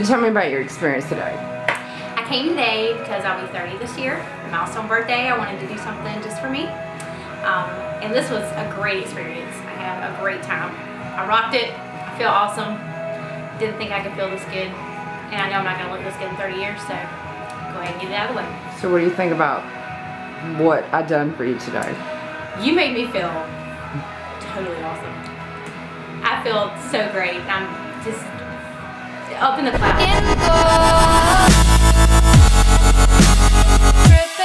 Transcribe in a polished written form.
tell me about your experience today. I came today because I'll be 30 this year, a milestone birthday. I wanted to do something just for me. And this was a great experience. I had a great time. I rocked it. I feel awesome. Didn't think I could feel this good. And I know I'm not going to look this good in 30 years, so go ahead and get it out of the way. So what do you think about what I done for you today? You made me feel totally awesome. I feel so great. I'm just up in the clouds.